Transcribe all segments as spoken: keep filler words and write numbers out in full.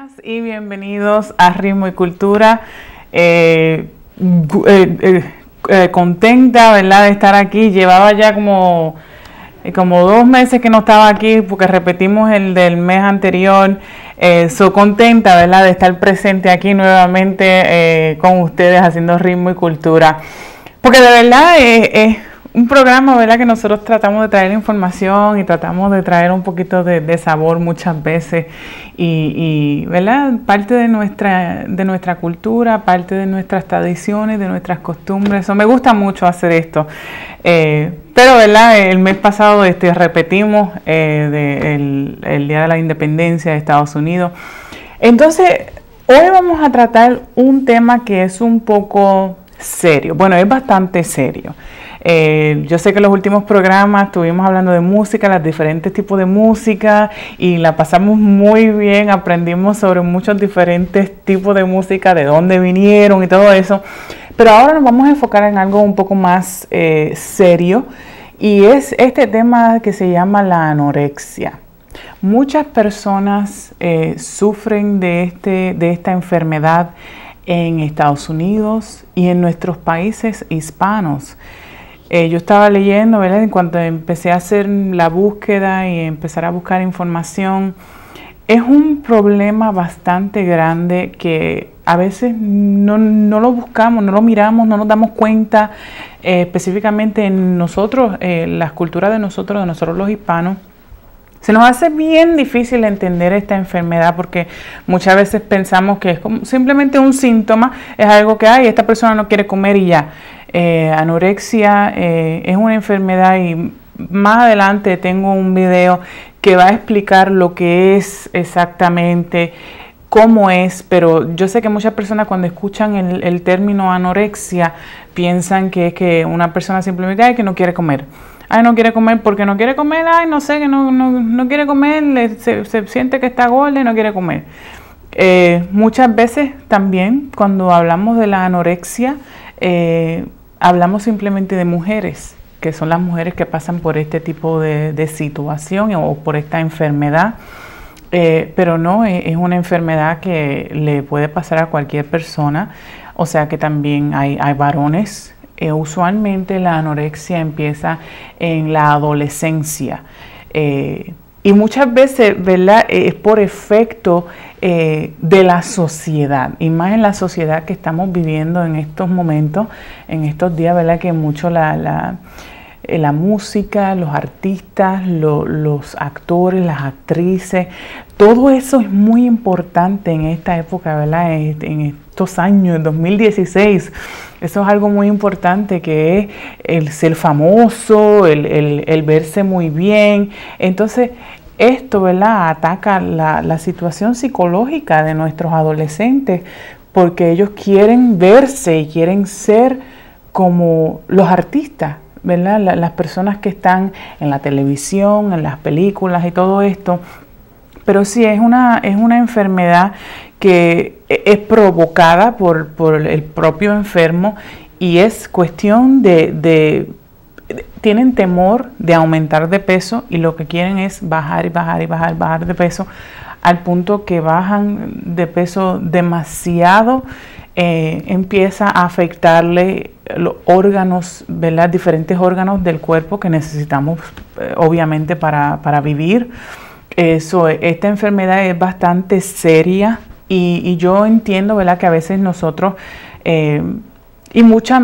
Buenas y bienvenidos a Ritmo y Cultura. Eh, eh, eh, eh, contenta, ¿verdad?, de estar aquí. Llevaba ya como, eh, como dos meses que no estaba aquí porque repetimos el del mes anterior. Eh, soy contenta, ¿verdad?, de estar presente aquí nuevamente eh, con ustedes haciendo Ritmo y Cultura. Porque de verdad es... Eh, eh, un programa, ¿verdad?, que nosotros tratamos de traer información y tratamos de traer un poquito de, de sabor muchas veces y, y ¿verdad?, parte de nuestra, de nuestra cultura, parte de nuestras tradiciones, de nuestras costumbres. Eso me gusta mucho hacer esto. Eh, pero, ¿verdad?, el mes pasado este, repetimos eh, de el, el Día de la Independencia de Estados Unidos. Entonces, hoy vamos a tratar un tema que es un poco serio. Bueno, es bastante serio. Eh, yo sé que en los últimos programas estuvimos hablando de música, los diferentes tipos de música y la pasamos muy bien, aprendimos sobre muchos diferentes tipos de música, de dónde vinieron y todo eso, pero ahora nos vamos a enfocar en algo un poco más eh, serio y es este tema que se llama la anorexia. Muchas personas eh, sufren de, este, de esta enfermedad en Estados Unidos y en nuestros países hispanos. Eh, yo estaba leyendo, ¿verdad?, en cuanto empecé a hacer la búsqueda y empezar a buscar información, es un problema bastante grande que a veces no, no lo buscamos, no lo miramos, no nos damos cuenta, eh, específicamente en nosotros, eh, las culturas de nosotros, de nosotros los hispanos. Se nos hace bien difícil entender esta enfermedad porque muchas veces pensamos que es como simplemente un síntoma, es algo que hay, esta persona no quiere comer y ya. Eh, anorexia eh, es una enfermedad y más adelante tengo un video que va a explicar lo que es exactamente, cómo es, pero yo sé que muchas personas cuando escuchan el, el término anorexia piensan que es que una persona simplemente ay, que no quiere comer. Ay, no quiere comer porque no quiere comer, ay, no sé, que no, no, no quiere comer, se, se siente que está gorda y no quiere comer. Eh, muchas veces también cuando hablamos de la anorexia, eh, hablamos simplemente de mujeres, que son las mujeres que pasan por este tipo de, de situación o por esta enfermedad. Eh, pero no, es, es una enfermedad que le puede pasar a cualquier persona, o sea que también hay, hay varones. Eh, usualmente la anorexia empieza en la adolescencia eh, y muchas veces, ¿verdad?, es por efecto eh, de la sociedad y más en la sociedad que estamos viviendo en estos momentos, en estos días, ¿verdad?, que mucho la, la, eh, la música, los artistas, lo, los actores, las actrices, todo eso es muy importante en esta época, ¿verdad?, en, en estos años, en dos mil dieciséis. Eso es algo muy importante, que es el ser famoso, el, el, el verse muy bien. Entonces, esto, ¿verdad?, ataca la, la situación psicológica de nuestros adolescentes porque ellos quieren verse y quieren ser como los artistas, ¿verdad?, la, las personas que están en la televisión, en las películas y todo esto. Pero sí, es una, es una enfermedad que es provocada por, por el propio enfermo y es cuestión de, de, de, tienen temor de aumentar de peso y lo que quieren es bajar y bajar y bajar, bajar de peso al punto que bajan de peso demasiado, eh, empieza a afectarle los órganos, ¿verdad?, diferentes órganos del cuerpo que necesitamos eh, obviamente para, para vivir. Eso, esta enfermedad es bastante seria y, y yo entiendo, ¿verdad?, que a veces nosotros, eh, y muchas,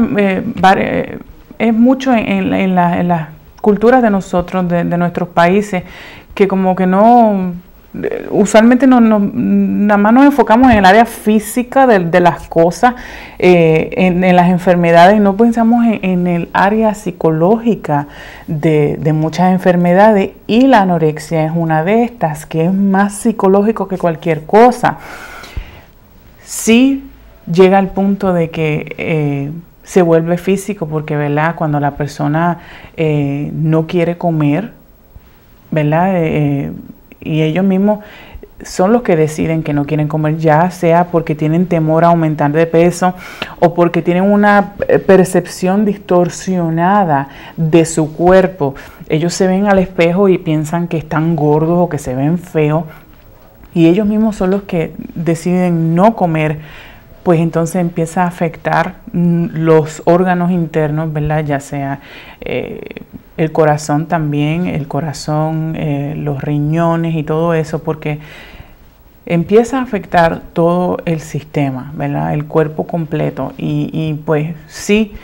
eh, es mucho en, en, la, en las culturas de nosotros, de, de nuestros países, que como que no, usualmente no, no, nada más nos enfocamos en el área física de, de las cosas, eh, en, en las enfermedades, y no pensamos en, en el área psicológica de, de muchas enfermedades, y la anorexia es una de estas, que es más psicológico que cualquier cosa. Sí llega al punto de que eh, se vuelve físico, porque, ¿verdad?, cuando la persona eh, no quiere comer, ¿verdad?, eh, y ellos mismos son los que deciden que no quieren comer, ya sea porque tienen temor a aumentar de peso o porque tienen una percepción distorsionada de su cuerpo. Ellos se ven al espejo y piensan que están gordos o que se ven feos y ellos mismos son los que deciden no comer, pues entonces empieza a afectar mm, los órganos internos, ¿verdad? Ya sea eh, el corazón también, el corazón, eh, los riñones y todo eso, porque empieza a afectar todo el sistema, ¿verdad? El cuerpo completo. Y, y pues sí,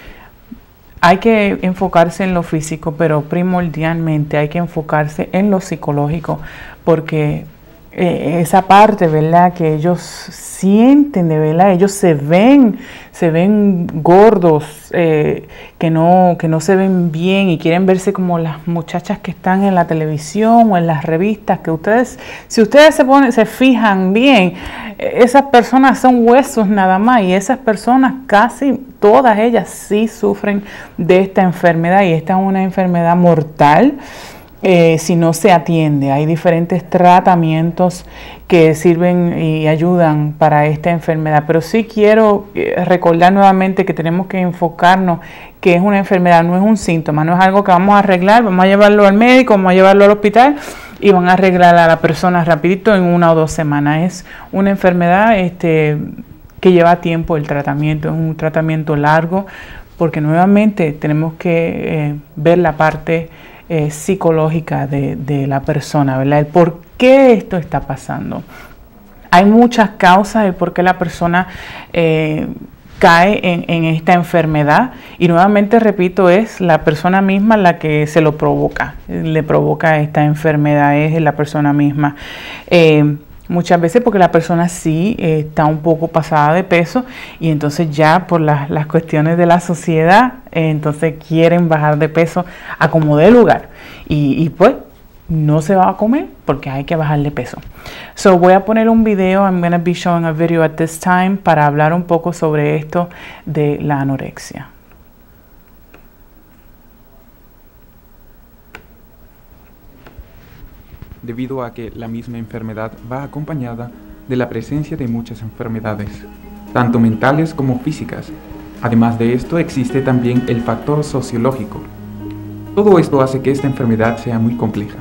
hay que enfocarse en lo físico, pero primordialmente hay que enfocarse en lo psicológico, porque eh, esa parte, ¿verdad? Que ellos sienten, de verdad, ellos se ven, se ven gordos, eh, que no, que no se ven bien y quieren verse como las muchachas que están en la televisión o en las revistas, que ustedes, si ustedes se ponen, se fijan bien, esas personas son huesos nada más, y esas personas casi todas ellas sí sufren de esta enfermedad, y esta es una enfermedad mortal. Eh, si no se atiende. Hay diferentes tratamientos que sirven y ayudan para esta enfermedad, pero sí quiero recordar nuevamente que tenemos que enfocarnos que es una enfermedad, no es un síntoma, no es algo que vamos a arreglar, vamos a llevarlo al médico, vamos a llevarlo al hospital y van a arreglar a la persona rapidito en una o dos semanas. Es una enfermedad este, que lleva tiempo el tratamiento, es un tratamiento largo, porque nuevamente tenemos que eh, ver la parte Eh, psicológica de, de la persona, ¿verdad? El por qué esto está pasando. Hay muchas causas del por qué la persona eh, cae en, en esta enfermedad, y nuevamente repito, es la persona misma la que se lo provoca, le provoca esta enfermedad, es la persona misma. Eh, Muchas veces porque la persona sí eh, está un poco pasada de peso, y entonces ya por la, las cuestiones de la sociedad, eh, entonces quieren bajar de peso a como dé lugar. Y, y pues no se va a comer porque hay que bajar de peso. So voy a poner un video, I'm going to be showing a video at this time para hablar un poco sobre esto de la anorexia. Debido a que la misma enfermedad va acompañada de la presencia de muchas enfermedades, tanto mentales como físicas. Además de esto, existe también el factor sociológico. Todo esto hace que esta enfermedad sea muy compleja.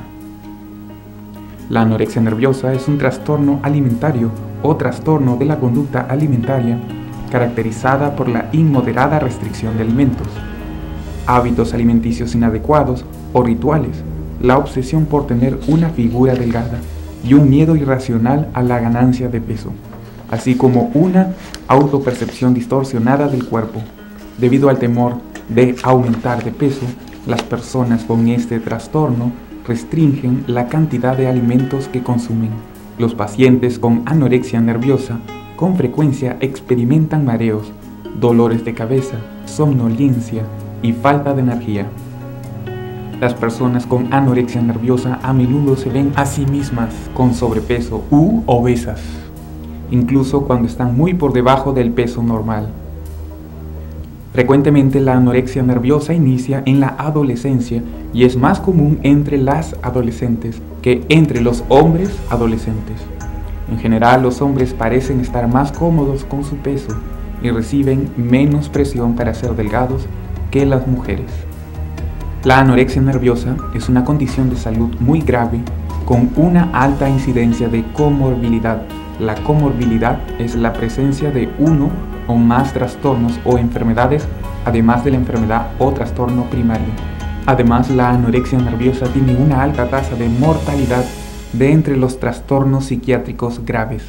La anorexia nerviosa es un trastorno alimentario o trastorno de la conducta alimentaria caracterizada por la inmoderada restricción de alimentos, hábitos alimenticios inadecuados o rituales, la obsesión por tener una figura delgada y un miedo irracional a la ganancia de peso, así como una autopercepción distorsionada del cuerpo. Debido al temor de aumentar de peso, las personas con este trastorno restringen la cantidad de alimentos que consumen. Los pacientes con anorexia nerviosa con frecuencia experimentan mareos, dolores de cabeza, somnolencia y falta de energía. Las personas con anorexia nerviosa a menudo se ven a sí mismas con sobrepeso u obesas, incluso cuando están muy por debajo del peso normal. Frecuentemente la anorexia nerviosa inicia en la adolescencia y es más común entre las adolescentes que entre los hombres adolescentes. En general, los hombres parecen estar más cómodos con su peso y reciben menos presión para ser delgados que las mujeres. La anorexia nerviosa es una condición de salud muy grave con una alta incidencia de comorbilidad. La comorbilidad es la presencia de uno o más trastornos o enfermedades, además de la enfermedad o trastorno primario. Además, la anorexia nerviosa tiene una alta tasa de mortalidad de entre los trastornos psiquiátricos graves.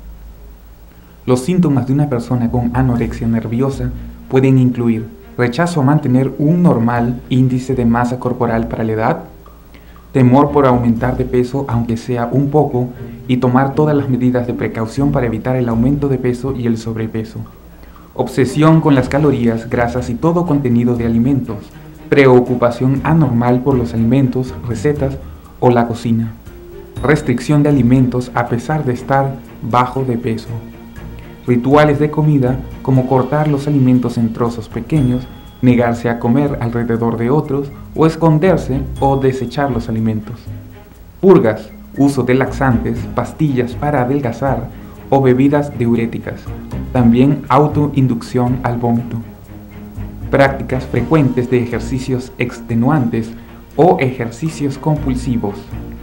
Los síntomas de una persona con anorexia nerviosa pueden incluir rechazo a mantener un normal índice de masa corporal para la edad, temor por aumentar de peso aunque sea un poco y tomar todas las medidas de precaución para evitar el aumento de peso y el sobrepeso, obsesión con las calorías, grasas y todo contenido de alimentos, preocupación anormal por los alimentos, recetas o la cocina, restricción de alimentos a pesar de estar bajo de peso, rituales de comida como cortar los alimentos en trozos pequeños, negarse a comer alrededor de otros o esconderse o desechar los alimentos. Purgas, uso de laxantes, pastillas para adelgazar o bebidas diuréticas. También autoinducción al vómito. Prácticas frecuentes de ejercicios extenuantes o ejercicios compulsivos.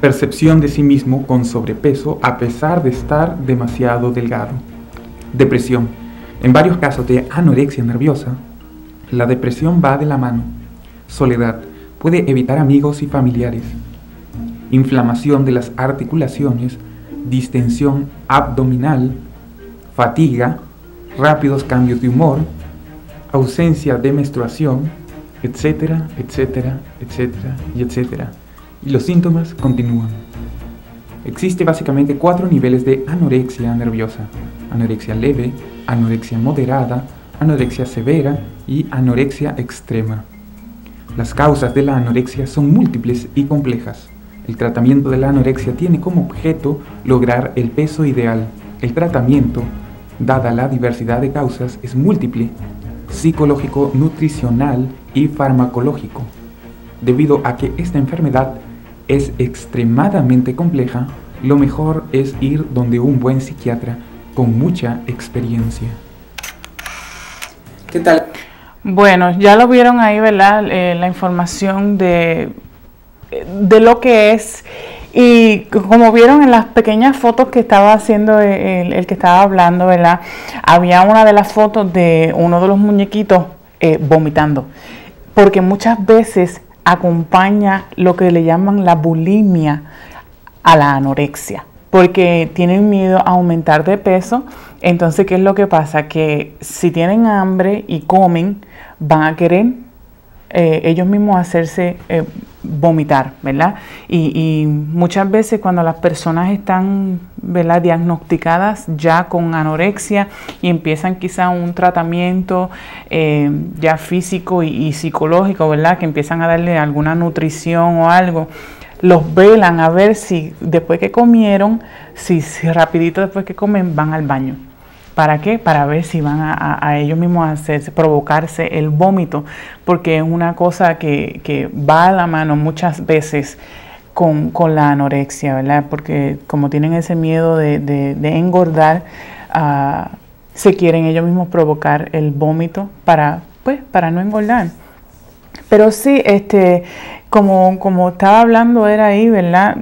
percepción de sí mismo con sobrepeso a pesar de estar demasiado delgado. Depresión. En varios casos de anorexia nerviosa, la depresión va de la mano. Soledad. Puede evitar amigos y familiares. Inflamación de las articulaciones, distensión abdominal, fatiga, rápidos cambios de humor, ausencia de menstruación, etcétera, etcétera, etcétera y etcétera. Y los síntomas continúan. Existe básicamente cuatro niveles de anorexia nerviosa: anorexia leve, anorexia moderada, anorexia severa y anorexia extrema. Las causas de la anorexia son múltiples y complejas. El tratamiento de la anorexia tiene como objeto lograr el peso ideal. El tratamiento, dada la diversidad de causas, es múltiple: psicológico, nutricional y farmacológico. Debido a que esta enfermedad es extremadamente compleja, lo mejor es ir donde un buen psiquiatra con mucha experiencia. ¿Qué tal? Bueno, ya lo vieron ahí, ¿verdad? Eh, la información de, de lo que es. Y como vieron en las pequeñas fotos que estaba haciendo el, el que estaba hablando, ¿verdad? Había una de las fotos de uno de los muñequitos eh, vomitando. Porque muchas veces acompaña lo que le llaman la bulimia a la anorexia, porque tienen miedo a aumentar de peso. Entonces, ¿qué es lo que pasa? Que si tienen hambre y comen, van a querer eh, ellos mismos hacerse eh, vomitar, ¿verdad? Y, y muchas veces cuando las personas están, ¿verdad?, diagnosticadas ya con anorexia y empiezan quizá un tratamiento eh, ya físico y, y psicológico, ¿verdad?, que empiezan a darle alguna nutrición o algo, los velan a ver si después que comieron, si, si rapidito después que comen van al baño. ¿Para qué? Para ver si van a, a, a ellos mismos a hacerse, provocarse el vómito, porque es una cosa que, que va a la mano muchas veces con, con la anorexia, ¿verdad? Porque como tienen ese miedo de, de, de engordar, uh, se quieren ellos mismos provocar el vómito para, pues, para no engordar. Pero sí, este, como, como estaba hablando era ahí, ¿verdad?,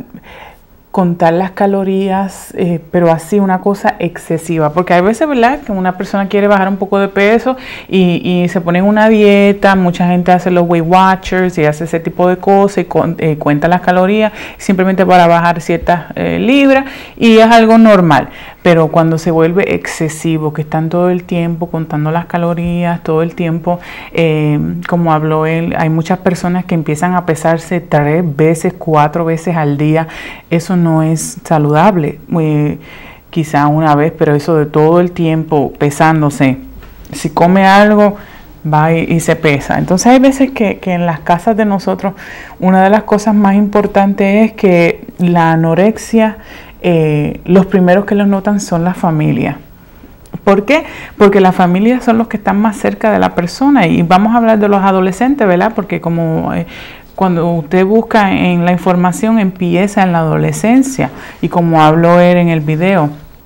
contar las calorías, eh, pero así una cosa excesiva, porque hay veces, ¿verdad?, que una persona quiere bajar un poco de peso y, y se pone en una dieta. Mucha gente hace los Weight Watchers y hace ese tipo de cosas y con, eh, cuenta las calorías simplemente para bajar ciertas eh, libras, y es algo normal. Pero cuando se vuelve excesivo, que están todo el tiempo contando las calorías, todo el tiempo, eh, como habló él, hay muchas personas que empiezan a pesarse tres veces, cuatro veces al día. Eso no es saludable. Eh, quizá una vez, pero eso de todo el tiempo pesándose. Si come algo, va y, y se pesa. Entonces hay veces que, que en las casas de nosotros, una de las cosas más importantes es que la anorexia, Eh, los primeros que los notan son las familias. ¿Por qué? Porque las familias son los que están más cerca de la persona. Y vamos a hablar de los adolescentes, ¿verdad? Porque como eh, cuando usted busca en la información, empieza en la adolescencia. Y como habló él en el video,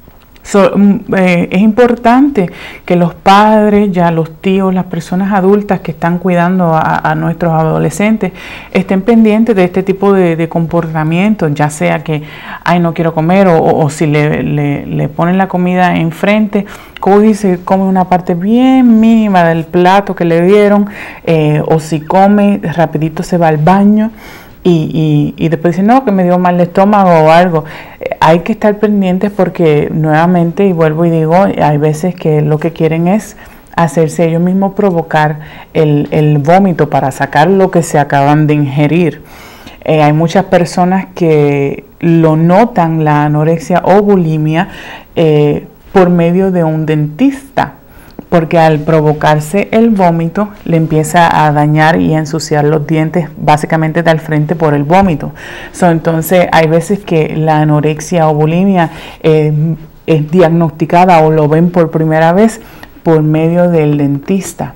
So, eh, es importante que los padres, ya los tíos, las personas adultas que están cuidando a, a nuestros adolescentes estén pendientes de este tipo de, de comportamientos, ya sea que, ay, no quiero comer, o, o, o si le, le, le ponen la comida enfrente, coge y se come una parte bien mínima del plato que le dieron, eh, o si come, rapidito se va al baño. Y, y, y después dicen, no, que me dio mal de estómago o algo. Eh, hay que estar pendientes porque, nuevamente, y vuelvo y digo, hay veces que lo que quieren es hacerse ellos mismos provocar el, el vómito para sacar lo que se acaban de ingerir. Eh, hay muchas personas que lo notan, la anorexia o bulimia, eh, por medio de un dentista. Porque al provocarse el vómito le empieza a dañar y a ensuciar los dientes básicamente de al frente por el vómito. So, entonces hay veces que la anorexia o bulimia eh, es diagnosticada o lo ven por primera vez por medio del dentista.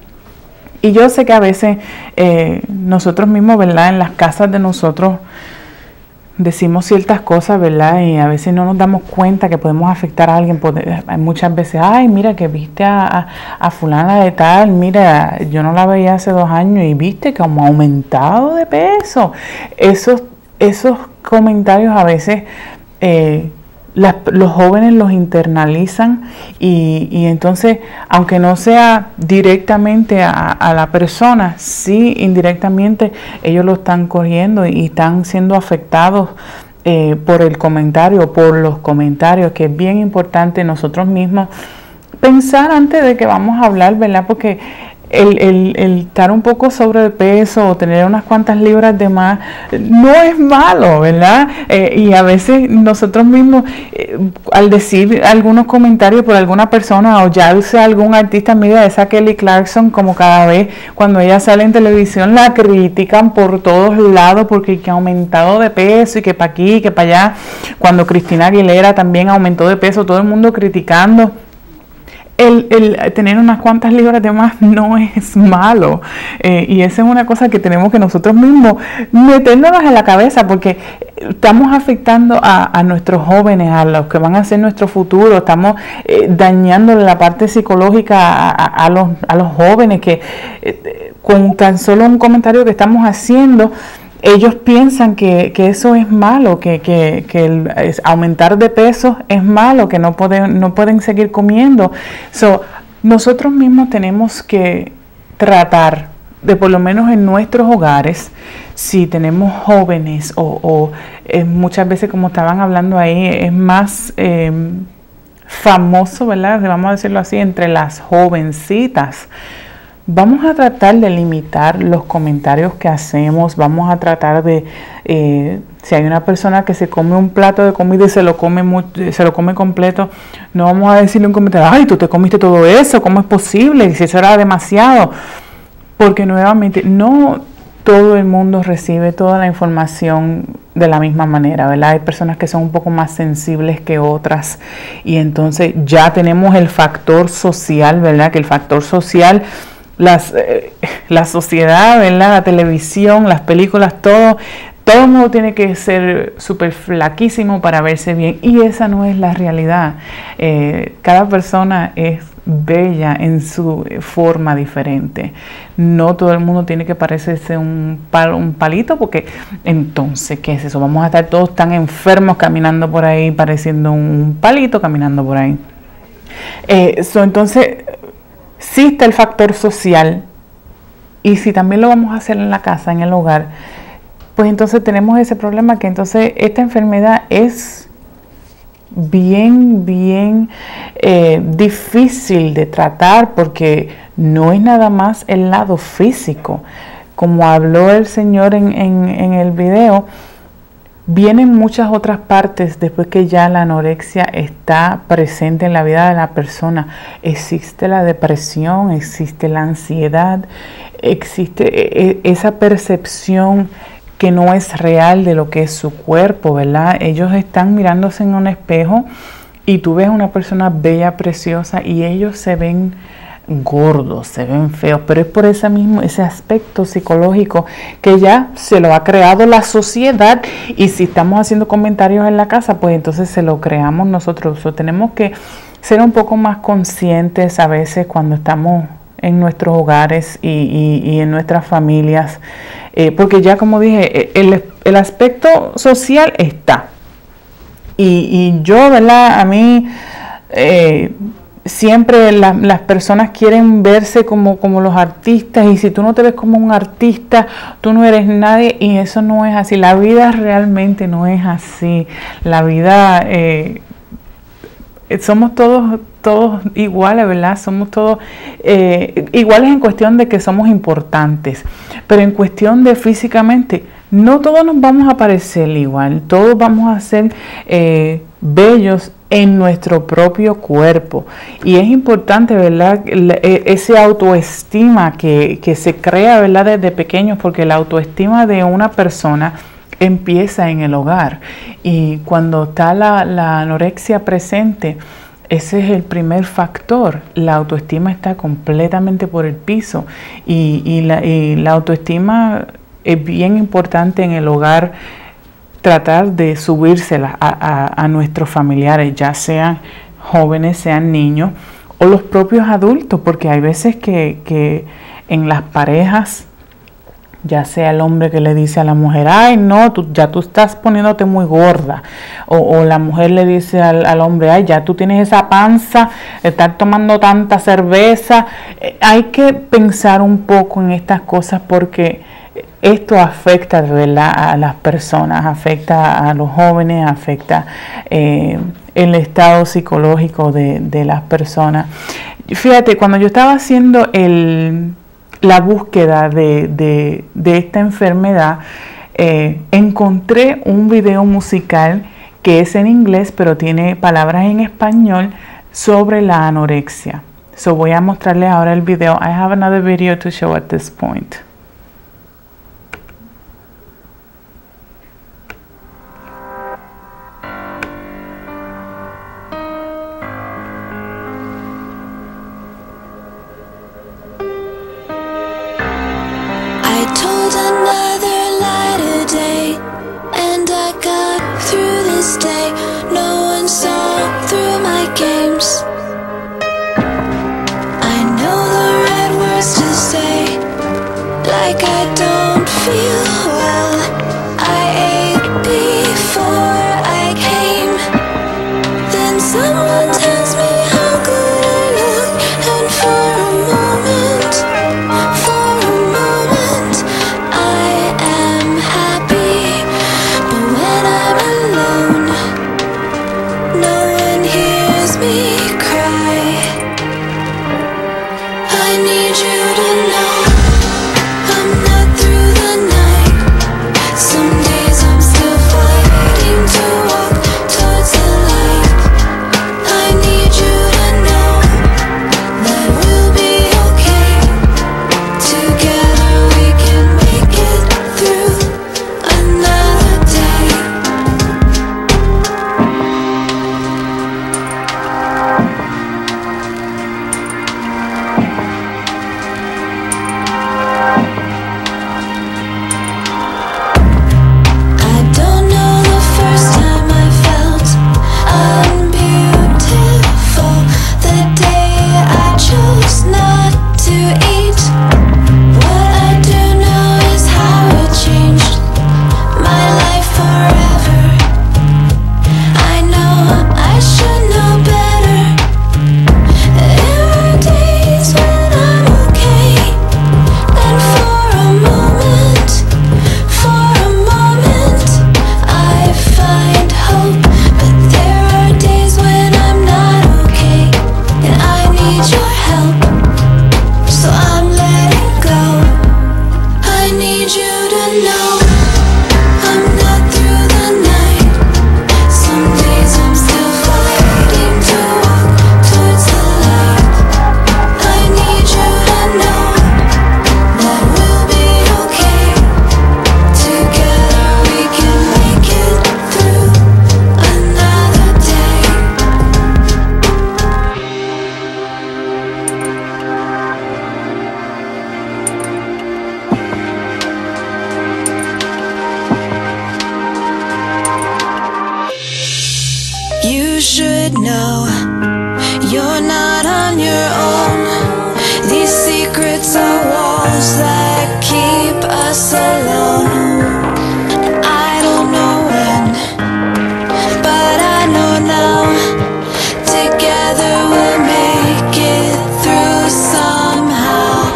Y yo sé que a veces eh, nosotros mismos, ¿verdad?, en las casas de nosotros decimos ciertas cosas, ¿verdad? Y a veces no nos damos cuenta que podemos afectar a alguien. Hay muchas veces, ay, mira que viste a, a, a fulana de tal, mira, yo no la veía hace dos años y viste como ha aumentado de peso. Eso esos comentarios a veces eh, las, los jóvenes los internalizan y, y entonces, aunque no sea directamente a, a la persona, sí indirectamente ellos lo están corriendo y están siendo afectados eh, por el comentario, por los comentarios, que es bien importante nosotros mismos pensar antes de que vamos a hablar, ¿verdad? Porque El, el, el estar un poco sobrepeso o tener unas cuantas libras de más no es malo, ¿verdad? Eh, y a veces nosotros mismos, eh, al decir algunos comentarios por alguna persona o ya sea algún artista, mira, esa Kelly Clarkson, como cada vez cuando ella sale en televisión la critican por todos lados porque que ha aumentado de peso y que para aquí, que para allá. Cuando Christina Aguilera también aumentó de peso, todo el mundo criticando. El, el tener unas cuantas libras de más no es malo, eh, y esa es una cosa que tenemos que nosotros mismos metérnoslas en la cabeza, porque estamos afectando a, a nuestros jóvenes, a los que van a ser nuestro futuro, estamos eh, dañándole la parte psicológica a, a, a, los, a los jóvenes que eh, con tan solo un comentario que estamos haciendo, ellos piensan que, que eso es malo, que, que, que el es aumentar de peso es malo, que no pueden, no pueden seguir comiendo. So, nosotros mismos tenemos que tratar de, por lo menos en nuestros hogares, si tenemos jóvenes o, o eh, muchas veces, como estaban hablando ahí, es más eh, famoso, ¿verdad? Vamos a decirlo así, entre las jovencitas. Vamos a tratar de limitar los comentarios que hacemos, vamos a tratar de, eh, si hay una persona que se come un plato de comida y se lo come muy, se lo come completo, no vamos a decirle un comentario, ay, tú te comiste todo eso, ¿cómo es posible? Y si eso era demasiado, porque nuevamente no todo el mundo recibe toda la información de la misma manera, ¿verdad? Hay personas que son un poco más sensibles que otras y entonces ya tenemos el factor social, ¿verdad? Que el factor social... Las, eh, la sociedad, ¿verdad? La televisión, las películas, todo, todo el mundo tiene que ser súper flaquísimo para verse bien y esa no es la realidad. Eh, cada persona es bella en su forma diferente. No todo el mundo tiene que parecerse un, pal, un palito porque entonces, ¿qué es eso? Vamos a estar todos tan enfermos caminando por ahí, pareciendo un palito caminando por ahí. Eh, so, entonces... Sí está el factor social y si también lo vamos a hacer en la casa, en el hogar, pues entonces tenemos ese problema que entonces esta enfermedad es bien, bien eh, difícil de tratar porque no es nada más el lado físico. Como habló el Señor en, en, en el video, vienen muchas otras partes después que ya la anorexia está presente en la vida de la persona. Existe la depresión, existe la ansiedad, existe esa percepción que no es real de lo que es su cuerpo, ¿verdad? Ellos están mirándose en un espejo y tú ves una persona bella, preciosa y ellos se ven gordos, se ven feos, pero es por ese mismo, ese aspecto psicológico que ya se lo ha creado la sociedad y si estamos haciendo comentarios en la casa, pues entonces se lo creamos nosotros. O tenemos que ser un poco más conscientes a veces cuando estamos en nuestros hogares y, y, y en nuestras familias, eh, porque ya como dije, el, el aspecto social está y, y yo, ¿verdad? A mí eh, siempre la, las personas quieren verse como, como los artistas y si tú no te ves como un artista, tú no eres nadie y eso no es así. La vida realmente no es así. La vida, eh, somos todos, todos iguales, ¿verdad? Somos todos eh, iguales en cuestión de que somos importantes, pero en cuestión de físicamente, no todos nos vamos a parecer igual, todos vamos a ser eh, bellos en nuestro propio cuerpo y es importante, ¿verdad? Ese autoestima que, que se crea, ¿verdad? Desde pequeños, porque la autoestima de una persona empieza en el hogar y cuando está la, la anorexia presente, ese es el primer factor. La autoestima está completamente por el piso y, y, la, y la autoestima es bien importante en el hogar. Tratar de subírsela a, a, a nuestros familiares, ya sean jóvenes, sean niños o los propios adultos, porque hay veces que, que en las parejas ya sea el hombre que le dice a la mujer, ay no, tú, ya tú estás poniéndote muy gorda, o, o la mujer le dice al, al hombre, ay ya tú tienes esa panza, estás tomando tanta cerveza. Eh, hay que pensar un poco en estas cosas porque esto afecta de verdad a las personas, afecta a los jóvenes, afecta eh, el estado psicológico de, de las personas. Fíjate, cuando yo estaba haciendo el, la búsqueda de, de, de esta enfermedad, eh, encontré un video musical que es en inglés, pero tiene palabras en español sobre la anorexia. So voy a mostrarles ahora el video. I have another video to show at this point. You should know you're not on your own. These secrets are walls that keep us alone. And I don't know when, but I know now. Together we'll make it through somehow.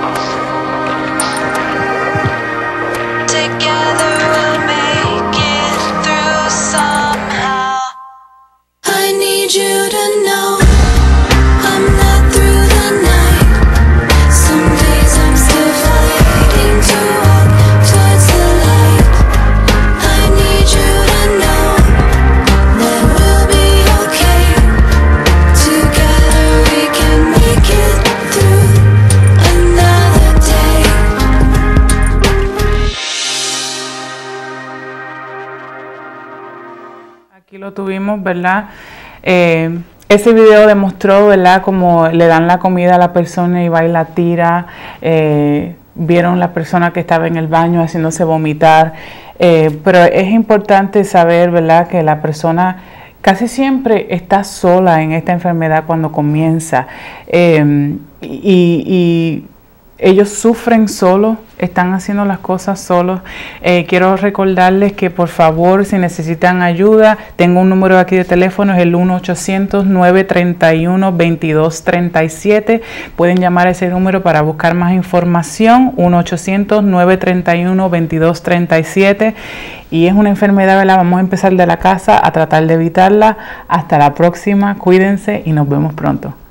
Together we'll make it through somehow. I need you to know I'm not through the night. Some days I'm still fighting to walk towards the light. I need you to know that we'll be okay. Together we can make it through another day. Aquí lo tuvimos, ¿verdad? Eh, ese video demostró, ¿verdad?, como le dan la comida a la persona y va y la tira. Eh, vieron la persona que estaba en el baño haciéndose vomitar. Eh, pero es importante saber, ¿verdad?, que la persona casi siempre está sola en esta enfermedad cuando comienza. Eh, y, y ellos sufren solos, están haciendo las cosas solos. Eh, quiero recordarles que por favor, si necesitan ayuda, tengo un número aquí de teléfono, es el uno ochocientos, nueve tres uno, veintidós treinta y siete. Pueden llamar a ese número para buscar más información, uno ochocientos, nueve tres uno, veintidós treinta y siete. Y es una enfermedad, ¿verdad? Vamos a empezar de la casa a tratar de evitarla. Hasta la próxima, cuídense y nos vemos pronto.